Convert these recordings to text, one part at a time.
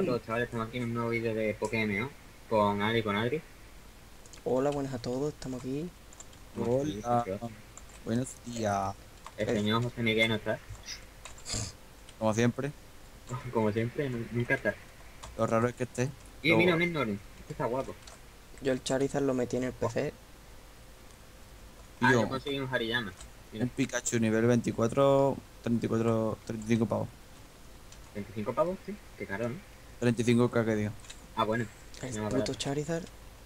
todos, chavales, estamos aquí en un nuevo vídeo de Pokémon, ¿no? Con Adri, con Adri. Hola, buenas a todos, estamos aquí. Estamos aquí, Hola, socio. buenos días. El El, señor José Miguel no está. Como siempre, Como siempre, nunca está. lo raro es que esté. Y mira, un Lo, Snorlax. Este está guapo. yo el Charizard lo metí en el PC. Ah, yo yo, conseguí un Hariyama. Mira, un Pikachu nivel 24, 34, 35 pavos. 25 pavos, sí. Qué caro, ¿no? 35k que digo. Ah, bueno. El No más puto barato. Charizard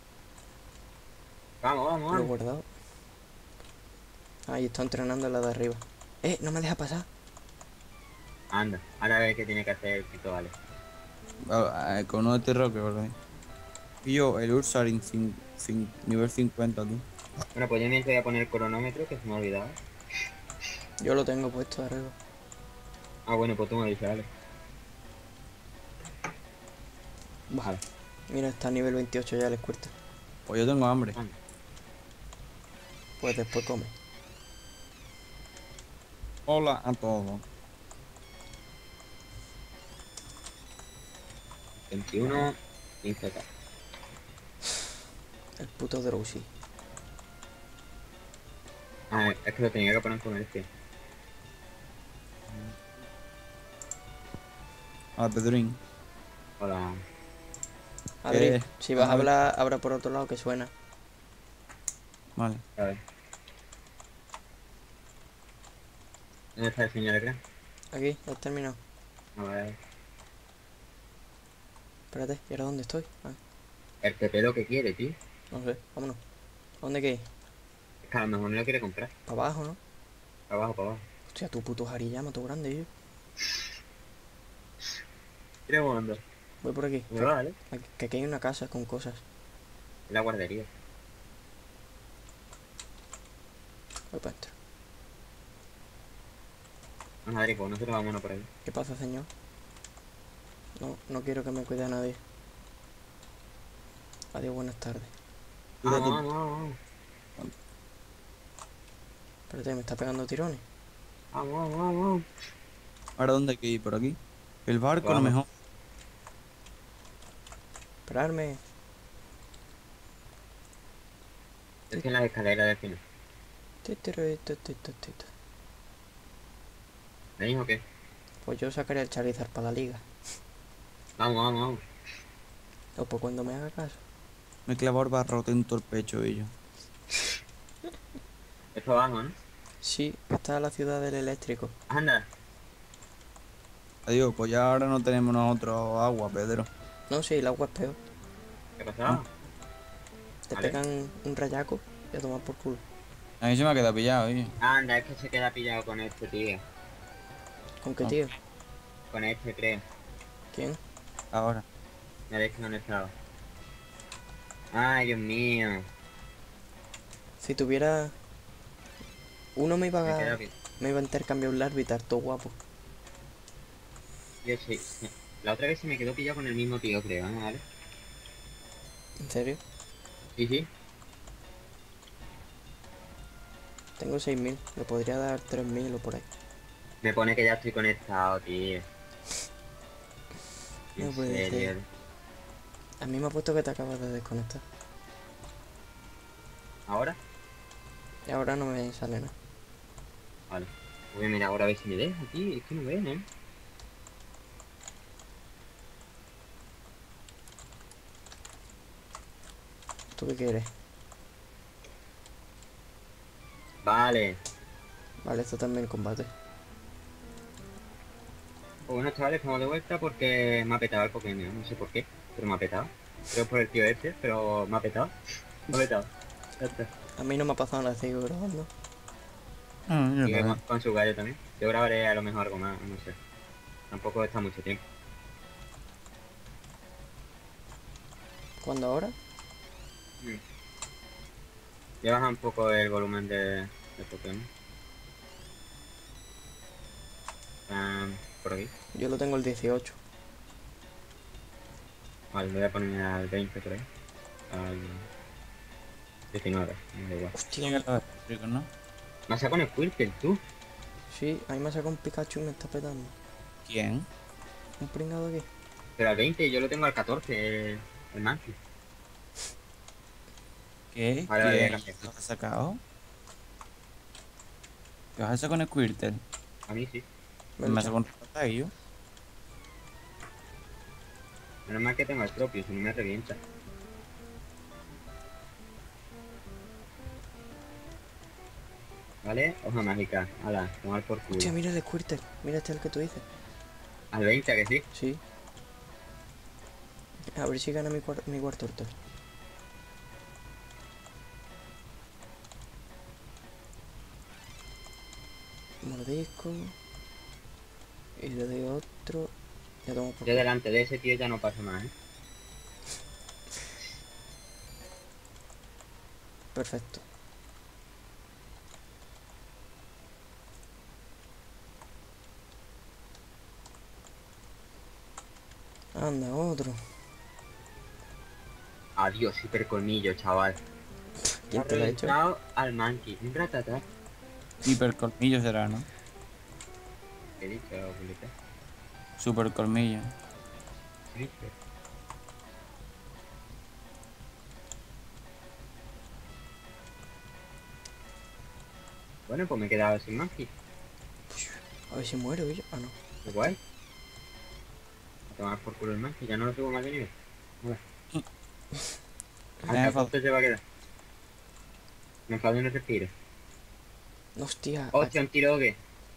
Vamos, vamos, lo he vamos. guardado. Ahí está entrenando en la de arriba. No me deja pasar. Anda. Ahora a ver qué tiene que hacer el Tito Vale. Con uno de terror que verdad. Y yo, el Ursaring nivel 50, tú. Bueno, pues yo mientras voy a poner el cronómetro, que se me ha olvidado. Yo lo tengo puesto de arriba. Ah, bueno, pues tú me dices, vale. Bah, Vale. mira, está a nivel 28 ya el Squirtle. Pues yo tengo hambre. Anda. Pues después come. Hola a todos. 21, 15k. El puto Drowsy. Ah, es que lo tenía que poner con este. A Pedrín. Hola. Adri, ¿Qué? si vas a A ver, hablar, habla por otro lado que suena. vale. A ver. ¿Dónde está el señor Gran? Aquí, ya has terminado. A ver. Espérate, ¿y ahora dónde estoy? Ah, El PP lo que quiere, tío. no sé, vámonos. ¿A dónde qué? Es que a lo mejor no lo quiere comprar. Para abajo, ¿no? Para abajo, para abajo. Hostia, tu puto Hariyama, todo grande, yo. Quiere volando. Voy por aquí. Me va, ¿vale? Que aquí hay una casa con cosas. Es la guardería. Voy para adentro. Vamos, Adri, pues nosotros vámonos por ahí. ¿Qué pasa, señor? No, no quiero que me cuide a nadie. Adiós, buenas tardes. Vamos, Cuídate. vamos, vamos. Espérate, me está pegando tirones. Vamos, vamos, vamos, vamos. ¿Ahora dónde hay que ir? ¿Por aquí? El barco no Vamos. mejor. Esperarme. Es en las escaleras del final. ¿Veis o qué? Pues yo sacaré el Charizard para la liga. Vamos, vamos, vamos. O por cuando me haga caso. Me clavó el barrote en todo el pecho y yo. Esto vamos, ¿no? Sí, está la ciudad del eléctrico. Anda. Adiós, pues ya ahora no tenemos nosotros agua, Pedro. No, sí, el agua es peor. ¿Qué Ah, pasó? Te Vale. pegan un rayaco y a tomar por culo. a mí se me ha quedado pillado, oye. Anda, es que se queda pillado con este, tío. ¿Con qué Ah, tío? Con este, creo. ¿Quién? ahora. Me habéis que no estaba. Ay, Dios mío. Si tuviera... Uno Me queda bien. me iba a intercambiar un Larvitar, todo guapo. Yo sí. La otra vez se me quedó pillado con el mismo tío, creo, ¿no? ¿Vale? ¿En serio? Sí, sí. Tengo 6000. Le podría dar 3000 o por ahí. Me pone que ya estoy conectado, tío. No En puede ser. serio. A mí me ha puesto que te acabas de desconectar. ¿Ahora? Y ahora no me sale nada. Vale. Voy a mirar ahora a ver si me deja, tío. Es que no ven, ¿eh? ¿Tú qué quieres? Vale. Vale, esto también combate. Pues bueno, chavales, estamos de vuelta porque me ha petado el Pokémon. No sé por qué, pero me ha petado. Creo por el tío este, pero me ha petado. Me ha petado. Ya está. A mí no me ha pasado nada, sigo grabando. Ah, yo Y que también. con su gallo también. Yo grabaré a lo mejor algo más, no sé. Tampoco está mucho tiempo. ¿Cuándo ahora? Mm. Voy a bajar un poco el volumen de Pokémon. Por aquí. Yo lo tengo el 18. Vale, voy a poner al 20 por ahí. Al 19, me da igual. Hostia, Llega los eléctricos, ¿no? ¿Me has sacado un Squirtle, tú? sí, a mí me ha sacado un Pikachu y me está petando. ¿Quién? Un pringado aquí. Pero al 20, yo lo tengo al 14, el Monkey. ¿Qué? Vale, vale, voy a ¿Qué? cambiar. ¿Lo has sacado? ¿Qué vas a hacer con Squirtle? A mí sí. Me has Venta. sacado un reportaje. Menos mal que tengo el propio, si no me revienta. ¿Vale? Hoja mágica. Ala, tomar por culo. Hostia, mira el Squirtle. Mira este el que tú dices. Al 20, ¿a que sí? Sí. A ver si gana mi cuarto turtle. Mordisco. Y le doy otro. Ya tomo por Yo culo. delante de ese tío ya no paso más, ¿eh? Perfecto. Anda, otro. Adiós, hipercolmillo, chaval. ¿Quién Ha te lo ha hecho? reventado al Monkey. Un ratata. Hiper colmillo será, ¿no? ¿Qué he dicho, Julieta? Super colmillo. ¿Viste? Bueno, pues me he quedado sin Monkey. A ver si muero yo. Ah, no. Qué guay. A tomar por culo el Monkey, ya no lo subo más de nivel. Hola. Al 14 se va a quedar. Me enfado y no respiro. Hostia. Hostia, un tiro o qué.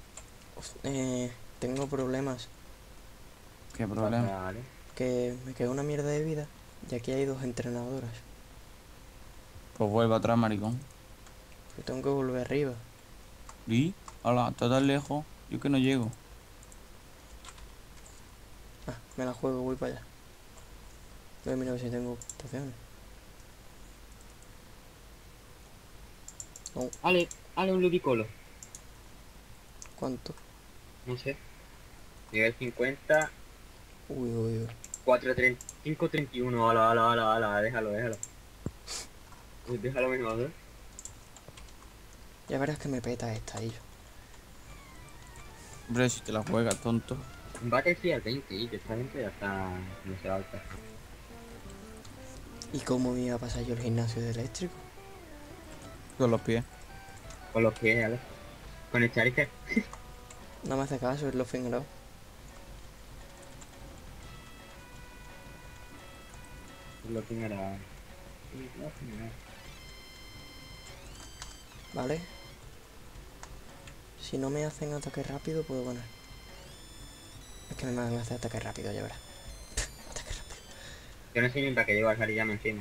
Tengo problemas. ¿Qué problema? Vale. Que me queda una mierda de vida. Y aquí hay dos entrenadoras. Pues vuelve atrás, maricón. Yo tengo que volver arriba. ¿Y? Hola, está tan lejos. Yo que no llego. Ah, me la juego, voy para allá. Voy a mirar si tengo pociones. No, Ale, un ludicolo. ¿cuánto? No sé. Nivel 50, Uy, uy, uy. 5, 31. Ala. Déjalo. Uy, déjalo mejor, ¿eh? Ya verás que me peta esta y yo. Hombre, si te la juegas, tonto. Un Battlefield 20, y que esta gente ya está. No se va a alta. ¿Y cómo me iba a pasar yo el gimnasio de eléctrico? Con los pies. Con los pies, Ale. Con el Charizard. No me hace caso, es lo fingrado. Lo que era. ¿Vale? Si no me hacen ataque rápido, puedo ganar. Es que me van a hacer ataque rápido, ya verás. Ataque rápido. Yo no sé ni para qué llego a salir ya, me encima.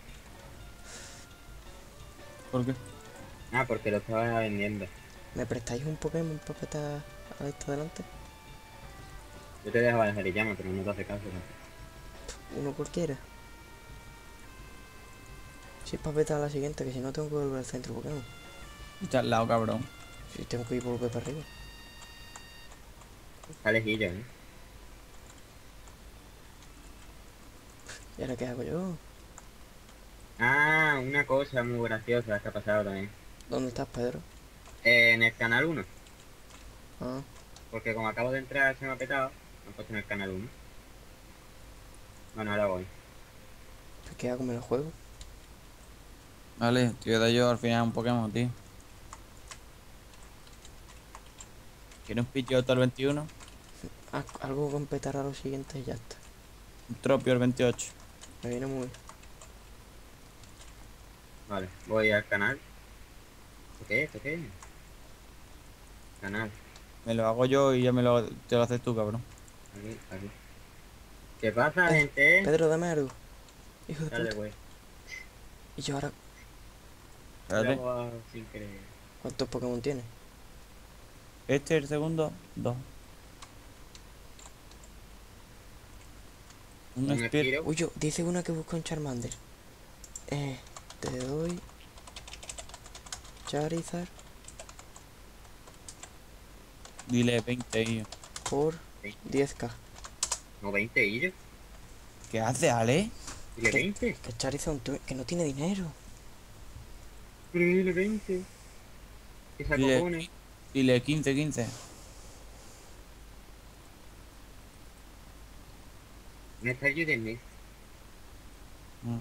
¿Por qué? Ah, porque lo estaba vendiendo. ¿Me prestáis un Pokémon para petar a esto delante? Yo te dejaba de salir llama, pero no te hace caso, ¿no? Uno cualquiera. Si es para petar a la siguiente, que si no tengo que volver al centro Pokémon. Está al lado, cabrón. Si tengo que ir volver para arriba. Está lejillo, ¿eh? ¿Y ahora qué hago yo? Ah, una cosa muy graciosa que ha pasado también. ¿Dónde estás, Pedro? En el canal 1. Ah, Porque como acabo de entrar se me ha petado, me he puesto en el canal 1. Bueno, ahora voy. pues ¿qué hago? ¿Me lo juego? Vale, te voy a dar yo al final un Pokémon, tío. ¿Quieres un Pidgeotto al 21? Algo con petar a los siguientes y ya está. Un Tropio al 28. Me viene muy bien. Vale, voy al canal. ¿Esto qué es? Canal. Me lo hago yo y ya te lo haces tú, cabrón. Aquí. ¿Qué pasa, Eh, gente? Pedro, dame algo. Hijo de Dale, puta. güey. Y yo ahora, Espérate. Lo hago sin querer. ¿cuántos Pokémon tienes? Este es el segundo, 2. Un Un Spear. Spiro. Uy, yo, dice una que busca un Charmander. Te doy Charizard Dile 20 y... por 10k. No, 20 y yo. ¿Qué hace, Ale? Dile ¿Qué? 20. Que Charizard que no tiene dinero. Pero dile 20. ¿Qué saco Dile, pone? dile 15. Me está ayudando. Mm.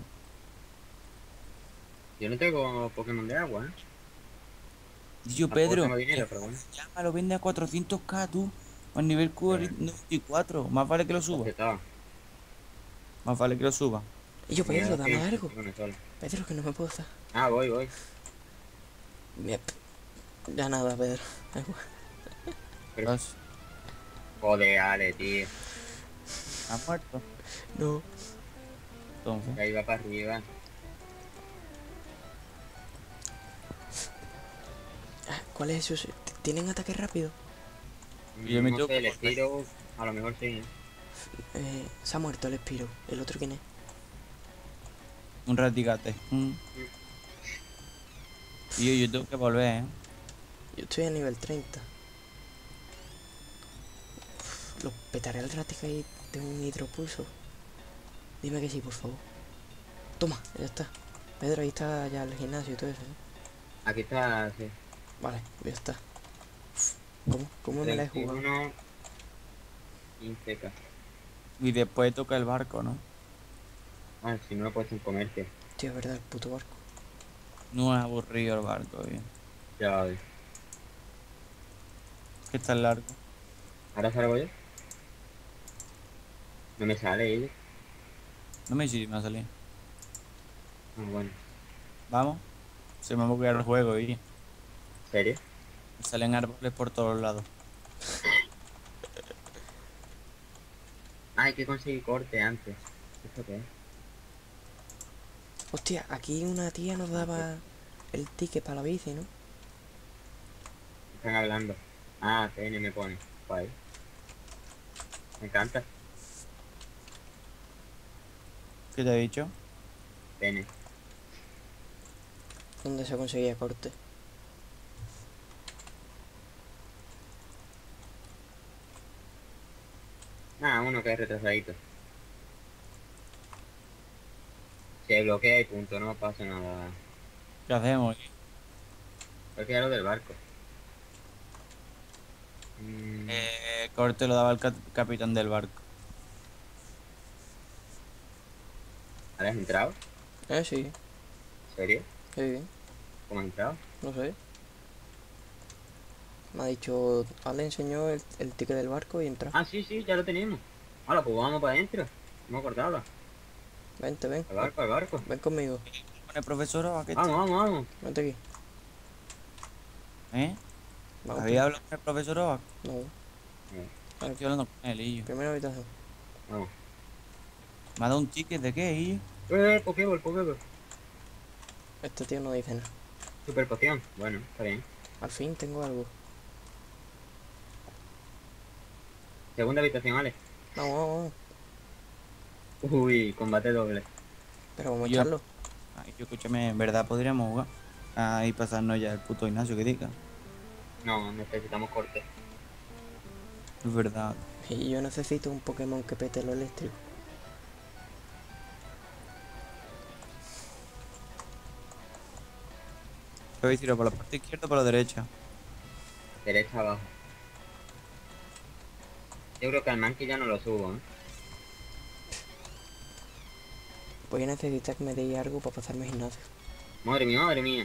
Yo no tengo Pokémon de agua, ¿eh? Y yo, Tampoco Pedro, tengo dinero, pero bueno. llama, lo vende a 400k tú. A nivel Pero, Q94. Más vale que lo está suba. aceptado. Más vale que lo suba. Y yo, Mira, Pedro, dame 100, algo. estoy con el sol. Pedro, que no me puedo estar. Ah, voy. Mira, ya nada, Pedro. Pero, Vas. joder, Ale, tío. ¿Has muerto? No. Entonces. Ya iba para arriba. Ah, ¿cuál es eso? ¿Tienen ataque rápido? Yo me No tengo sé, que el volver. estilo, a lo mejor sí, ¿eh? Se ha muerto el Spiro. ¿El otro quién es? Un ratigate. Mm. Y yo tengo que volver, ¿eh? Yo estoy a nivel 30. Lo petaré al Raticate de un hidropulso. Dime que sí, por favor. Toma, ya está. Pedro, ahí está ya el gimnasio y todo eso, ¿eh? Aquí está, sí. Vale, ya está. ¿Cómo me la he jugado? 31, 15k. Y después toca el barco, ¿no? Ah, si no lo he puesto en comercio. Tío, es verdad, el puto barco. No es aburrido el barco, bien. Ya ves. Que está largo. ¿Ahora salgo yo? No me sale ello. No me sirve, me ha salido. Ah, bueno. Vamos. Se me va a buguear el juego y ¿En serio? salen árboles por todos lados. Ah, hay que conseguir corte antes. ¿Esto qué es? Hostia, aquí una tía nos daba el ticket para la bici, ¿no? Están hablando. Ah, TN me pone. Guay. Me encanta. ¿Qué te he dicho? TN. Donde se conseguía corte. Ah, uno que es retrasadito. Se bloquea y punto, no pasa nada. ¿Qué hacemos? Creo que ya lo del barco. Mm, Corte lo daba el capitán del barco. ¿Ahora has entrado? Sí, ¿En serio? sí, ¿Cómo has entrado? no sé. Me ha dicho, Ale enseñó el ticket del barco y entra. Ah, sí, ya lo tenemos. Ahora, pues vamos para adentro. No me acordaba. Vente, ven. Al barco. Ven conmigo. ¿Con el profesor o a qué? Vamos. Vente aquí. ¿Eh? Vamos, ¿Había hablado con el profesor o No. Vale, estoy hablando con él y yo? primera habitación. Vamos. ¿Me ha dado un ticket de qué y yo? Pokéball. Este tío no dice nada. Super poción. Bueno, está bien. Al fin tengo algo. Segunda habitación, Ale. Vamos. Uy, combate doble. Pero vamos a Yo, echarlo. ay, yo escúchame, en verdad podríamos jugar. Ahí pasarnos ya el puto gimnasio que diga. No, necesitamos corte. Es verdad. Y yo necesito un Pokémon que pete lo eléctrico. ¿Qué habéis tirado por la parte izquierda o por la derecha? Derecha abajo. Yo creo que al Mankey ya no lo subo, ¿eh? Voy a necesitar que me deis algo para pasarme gimnasio. Madre mía.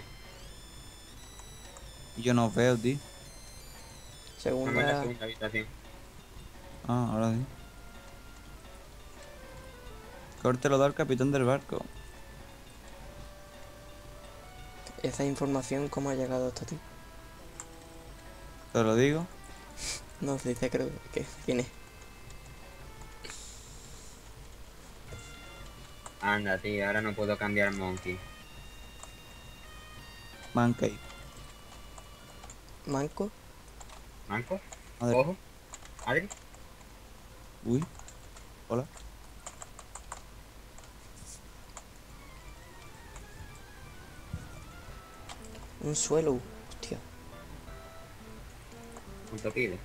Y yo no veo, tío. Estamos en la Segunda. segunda habitación. Ah, ahora sí. Corte lo da el capitán del barco. Esa información, ¿cómo ha llegado hasta ti? Te lo digo. No se dice, creo que. ¿Quién es? Anda, tío, ahora no puedo cambiar Monkey. Mankey. ¿Manco? ¿Manco? Madre. ¿Ojo? ¿Adri? Uy. Hola. Un suelo. Hostia. ¿Cuánto pide?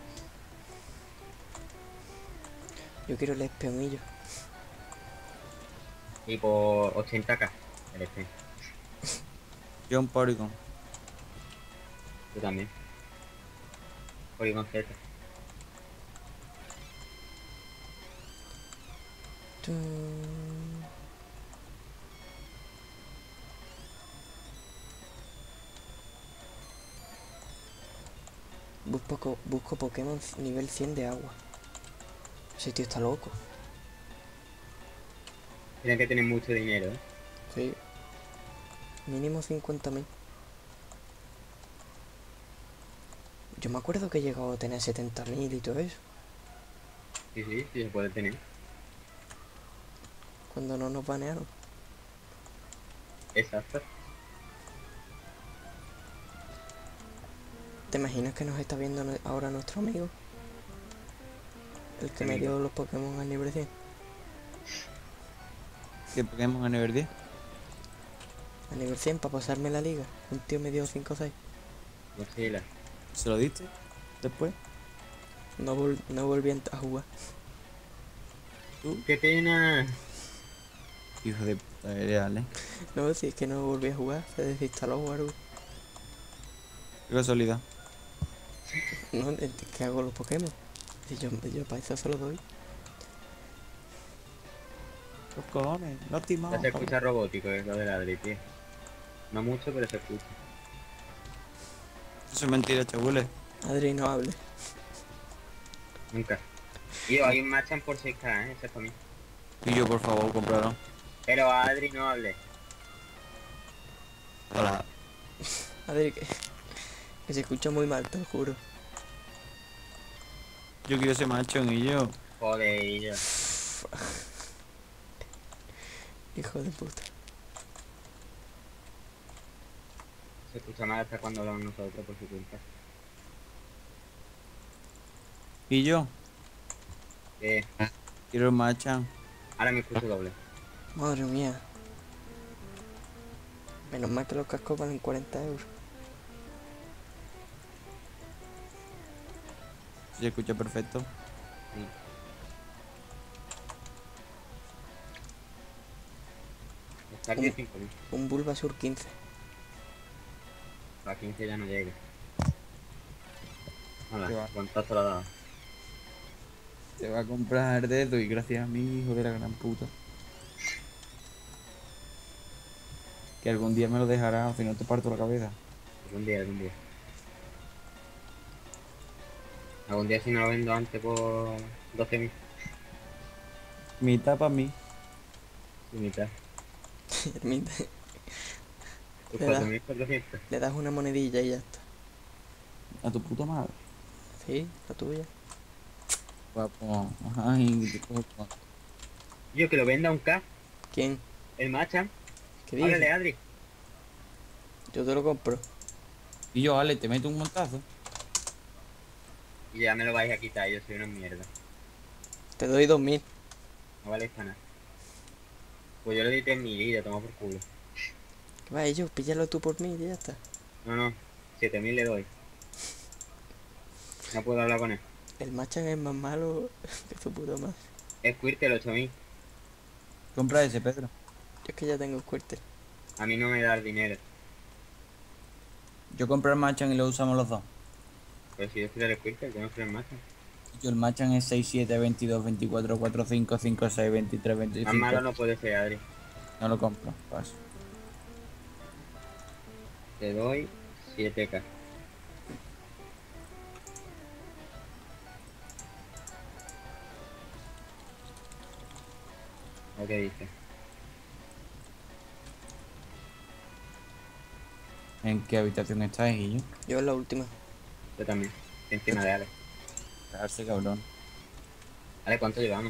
Yo quiero el espionillo. Y por 80k. El este. Yo un Porygon. Tú también. Polygon Z. Tun. Busco Pokémon nivel 100 de agua. Ese tío está loco. Tienen que tener mucho dinero, ¿eh? Sí. Mínimo 50.000. Yo me acuerdo que he llegado a tener 70.000 y todo eso. Sí, sí, sí se puede tener. Cuando no nos banearon. Exacto. ¿Te imaginas que nos está viendo ahora nuestro amigo? El que ¿Qué me amigo? dio los Pokémon al nivel 100. ¿Qué Pokémon a nivel 10? Al nivel 100 para pasarme la liga. Un tío me dio 5 o 6. Mochila. ¿Se lo diste? Después. No volví a jugar. ¿Tú? ¡Qué pena! Hijo de puta, eres Ale. No, si es que no volví a jugar. Se desinstaló o algo. Qué casualidad. No, ¿qué hago los Pokémon? Si yo para eso se los doy. Los cojones, no Ya timado. se escucha robótico, es lo del Adri, tío. No mucho, pero se escucha. Eso es mentira, chabules. Adri, no hable. Nunca. Tío, hay un Machamp por 6K, ese es para mí. Y yo, por favor, compraron. Pero Adri, no hable. Hola. Adri, que se escucha muy mal, te lo juro. Yo quiero ser machón y yo. Joder, y ya. Hijo de puta. Se escucha mal hasta cuando hablamos nosotros por su culpa. Y yo. Eh, Quiero machan. ahora me escucho doble. Madre mía. Menos mal que los cascos valen 40 euros. Se escucha perfecto. Sí. Está aquí 5.000. Un Bulbasur 15. A 15 ya no llega. Qué Hola, va. cuántazo la ha dado. Te va a comprar el dedo y gracias a mí, hijo de la gran puta. Que algún día me lo dejará, o si no te parto la cabeza. Algún día, algún día. Algún día si no lo vendo antes por 12.000. Mitad para mí. Y mitad. Hermita, Por Le da. 4.400. le das una monedilla y ya está. A tu puta madre. Sí, la tuya. Guapo. Ay, qué cojo. Yo que lo venda a un K. ¿Quién? El Machamp. ¿Qué Háblale, dices? Adri. Yo te lo compro. Y yo, Ale, te meto un montazo. Y ya me lo vais a quitar, yo soy una mierda. Te doy 2.000. No vale para nada. Pues yo le di 3.000 y ya tomo por culo. ¿Qué va, ellos? Píllalo tú por mí y ya está. No, no. 7.000 le doy. No puedo hablar con él. El Machan es más malo que su puta madre. Squirtle 8.000. Compra ese, Pedro. Yo es que ya tengo Squirtle. A mí no me da el dinero. Yo compré el Machan y lo usamos los dos. Pero si yo quiero el Squirtle, yo no quiero el Machamp. Yo el Machan es 6, 7, 22, 24, 4, 5, 5, 6, 23, Más 25. malo no puede ser, Adri. No lo compro, paso. Te doy 7K. ¿O qué dices? ¿En qué habitación estás, Guillo? Yo en la última. Yo también. Encima de Ale. Cagarse, cabrón. Ale, ¿cuánto llevamos?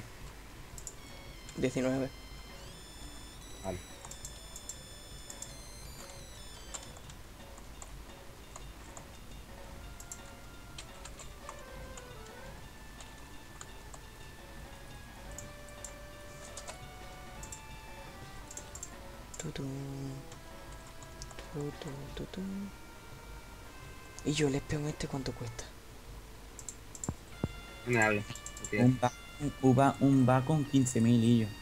19. Vale. Tutun. Tutun, tutun. Y yo el espión este, ¿cuánto cuesta? No me hables. Mentira. Un va con 15.000 y yo.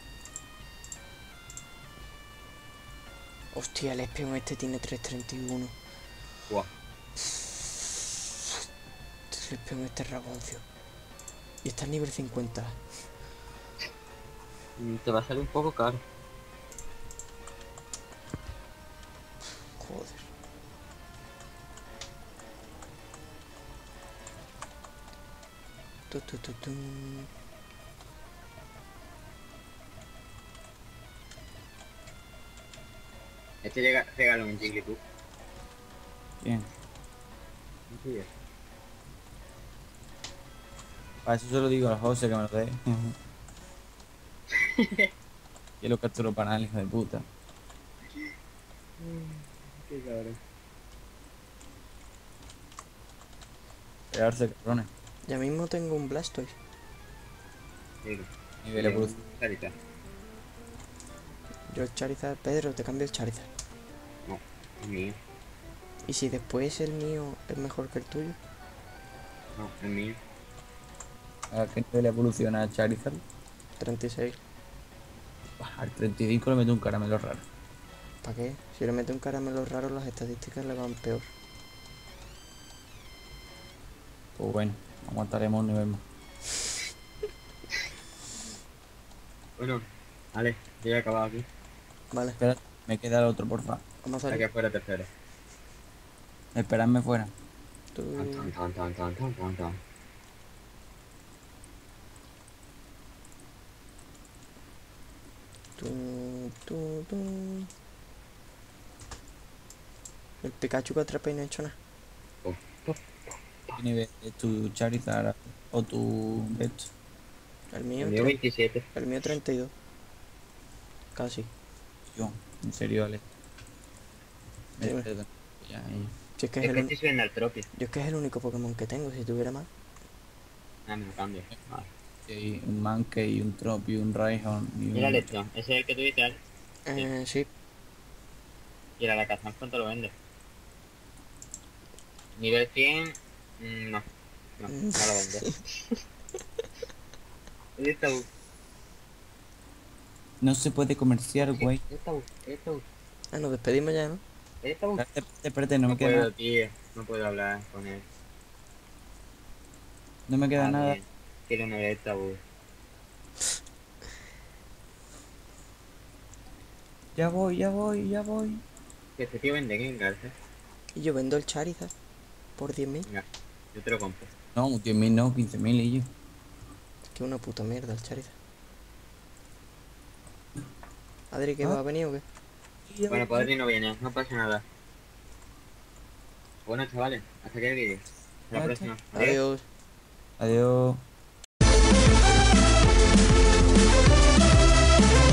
Hostia, el espión este tiene 331. Buah. El espión este es ragoncio. Y está en nivel 50. Te va a salir un poco caro. Joder. Tu, tu, tu, tu. Este regala un Jigglypuff. Bien. Sí, Para eso se lo digo a José que me lo dé. Y lo capturo para él, hijo de puta. qué cabrón. Pegarse, cabrones. Ya mismo tengo un Blastoise. Digo, Nivel evolución. Charizard. Yo el Charizard, Pedro, te cambio el Charizard. No, es mío. ¿Y si después el mío es mejor que el tuyo? No, es mío. ¿A qué nivel evoluciona Charizard? 36. Al 35 le meto un caramelo raro. ¿Para qué? Si le mete un caramelo raro, las estadísticas le van peor. Pues bueno, aguantaremos un nivel más. Bueno, vale, yo ya he acabado aquí. Vale, Espera, me queda el otro, porfa. vamos a Aquí salir. afuera tercero. Esperadme fuera. Tú... Tan, tan, tan, tan, tan, tan, tan. tú. El Pikachu que atrapé y no he hecho nada. Oh, oh. ¿Qué nivel es tu Charizard o tu Death? El mío, El mío 27. el mío 32. Casi. Yo, en serio, Ale. Dime. Perdón. Ya, Si es que Es es que el, estoy subiendo al tropio. yo es que es el único Pokémon que tengo. Si tuviera más. Ah, me lo cambio. Vale. y un Mankey, un Tropius, un Raihon y Mira un... el esto, ese es el que tú dices, ¿Ale? Sí. Y el Alakazam, ¿cuánto lo vende? Nivel 100, no. No, no lo vende. Esta U, No se puede comerciar, güey. esta U, esta U, Ah, nos despedimos ya, ¿no? esta U. Espérate, no me queda puedo, nada. tío, no puedo hablar con él. No me queda nada. Bien. Quiero una de esta U. Ya voy, ya voy, ya voy. Que este tío vende Gengar, ¿eh? Y yo vendo el Charizard por 10.000. Venga, yo te lo compro. No, 10.000 no, 15.000 y yo. Es que una puta mierda el Charizard. Adri, ¿qué Ah. va a venir o qué? Bueno, pues Adri no viene, no pasa nada. Bueno, chavales, hasta aquí el vídeo. Hasta la Ok. próxima. Adiós. Adiós. Adiós.